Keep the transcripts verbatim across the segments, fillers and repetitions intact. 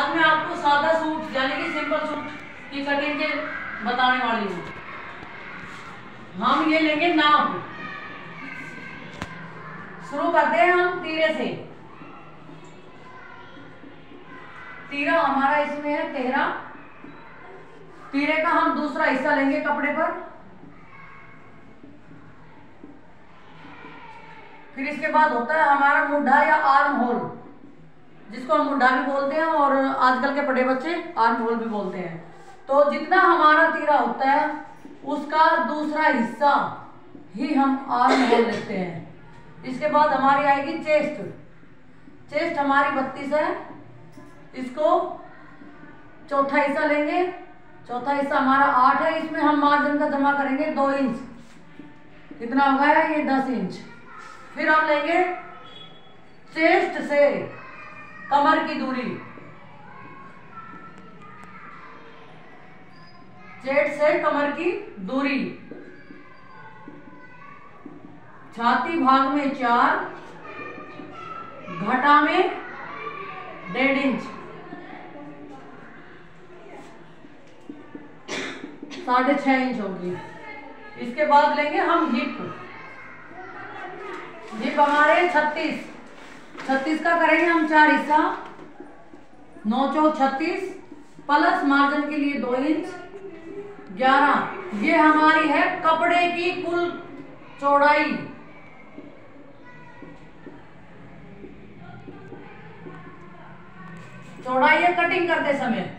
आज मैं आपको सादा सूट यानी कि सिंपल सूट की कटिंग के बताने वाली हूँ। हम ये लेंगे नाप। शुरू करते हैं हम तीरे से। तीरा हमारा इसमें है तेरह। तीरे का हम दूसरा हिस्सा लेंगे कपड़े पर। फिर इसके बाद होता है हमारा मुड्ढा या आर्म होल, जिसको हम मुड्ढा भी बोलते हैं और आजकल के बड़े बच्चे आर्म होल भी बोलते हैं। तो जितना हमारा तीरा होता है उसका दूसरा हिस्सा ही हम आर्म होल लेते हैं। इसके बाद हमारी आएगी चेस्ट। चेस्ट हमारी बत्तीस है, इसको चौथा हिस्सा लेंगे। चौथा हिस्सा हमारा आठ है, इसमें हम मार्जिन का जमा करेंगे दो इंच। कितना हो गया ये दस इंच। फिर हम लेंगे चेस्ट से कमर की दूरी। चेस्ट से कमर की दूरी छाती भाग में चार, घटा में डेढ़ इंच, साढ़े छह इंच होगी। इसके बाद लेंगे हम हिप। हिप हमारे छत्तीस छत्तीस का करेंगे हम चार हिस्सा। नौ चौक छत्तीस प्लस मार्जिन के लिए दो इंच, ग्यारह। ये हमारी है कपड़े की कुल चौड़ाई। चौड़ाई है कटिंग करते समय।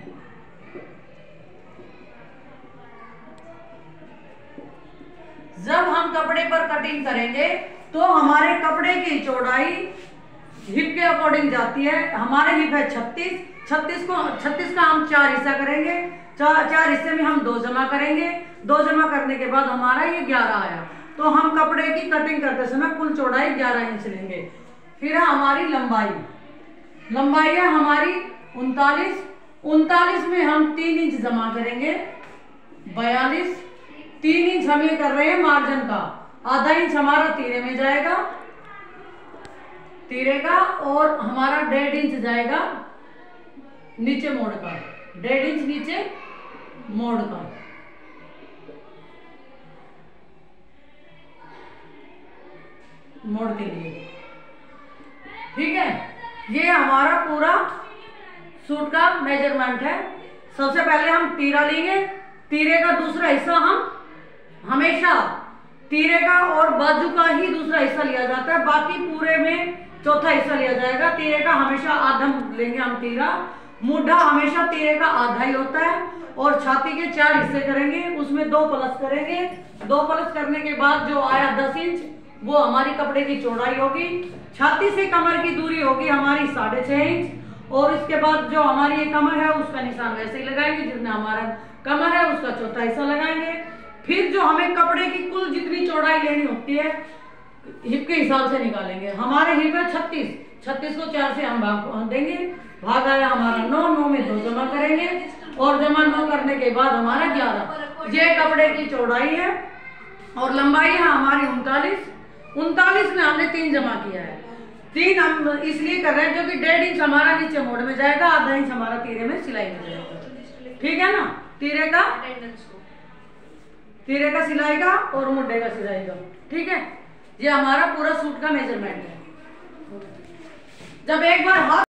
जब हम कपड़े पर कटिंग करेंगे तो हमारे कपड़े की चौड़ाई हिप के अकॉर्डिंग जाती है। हमारे हिप है छत्तीस। छत्तीस को छत्तीस का हम चार हिस्सा करेंगे। चार चार हिस्से में हम दो जमा करेंगे। दो जमा करने के बाद हमारा ये ग्यारह आया। तो हम कपड़े की कटिंग करते समय कुल चौड़ाई ग्यारह इंच लेंगे। फिर है हमारी लंबाई। लंबाई है हमारी उनतालीस। उनतालीस में हम तीन इंच जमा करेंगे। बयालीस। तीन इंच हम ये कर रहे हैं मार्जिन का। आधा इंच हमारा तीरे में जाएगा, तीरे का, और हमारा डेढ़ इंच जाएगा नीचे मोड़ का। डेढ़ इंच नीचे मोड़ का। मोड़ के लिए ठीक है। ये हमारा पूरा सूट का मेजरमेंट है। सबसे पहले हम तीरा लेंगे। तीरे का दूसरा हिस्सा हम हमेशा तीरे का और बाजू का ही दूसरा हिस्सा लिया जाता है। बाकी पूरे में चौथा हिस्सा लिया जाएगा। तीरे का हमेशा आधा लेंगे हम तीरा। मुड्ढा हमेशा तीरे का आधा ही होता है। और छाती के चार हिस्से करेंगे, उसमें दो प्लस करेंगे। दो प्लस करने के बाद जो आया दस इंच वो हमारी कपड़े की चौड़ाई होगी। छाती से कमर की दूरी होगी हमारी साढ़े छह इंच। और इसके बाद जो हमारी ये कमर है उसका निशान वैसे ही लगाएंगे जितना हमारा कमर है उसका चौथा हिस्सा लगाएंगे। फिर जो हमें कपड़े की कुल जितनी चौड़ाई लेनी होती है हिप के हिसाब से निकालेंगे। हमारे हिप है छत्तीस। छत्तीस को चार से हम भाग देंगे। भाग आया हमारा नौ। नौ में दो जमा करेंगे और जमा नौ करने के बाद हमारा ग्यारह। ये कपड़े की चौड़ाई है। और लंबाई है हमारी उनतालीस। उनतालीस में हमने तीन जमा किया है। तीन हम इसलिए कर रहे हैं क्योंकि डेढ़ इंच हमारा नीचे मोड़ में जाएगा, आधा इंच हमारा तीरे में सिलाई में जाएगा। ठीक है ना। तीरे का तीरे का सिलाई का और मुड्ढे का सिलाई का। ठीक है। ये हमारा पूरा सूट का मेजरमेंट है। जब एक बार